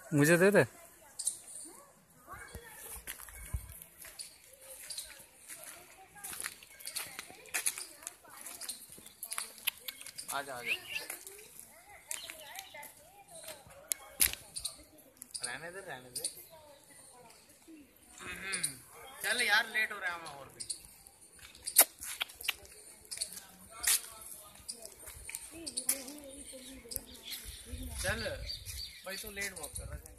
मुझे दे दे। आजा आजा, रहने दे रहने दे। चल यार लेट हो रहा है हमें और भी। चल भाई तो लेट बहुत कर रहा है।